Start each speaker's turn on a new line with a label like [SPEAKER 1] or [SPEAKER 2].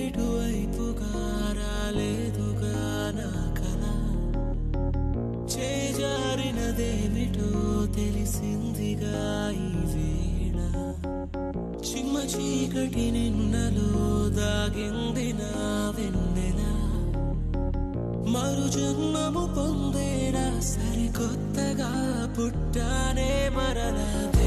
[SPEAKER 1] ఇటువైపుగా రాలేదుగా నా కల చేజారినదేమిటో తెలిసిందిగా ఈ వేళ చిమ్మ చీకటి నిన్నలో దాగింది నా వెన్నెల మరు జన్మము పొందేలా సరికొత్తగా పుట్టానే మరలా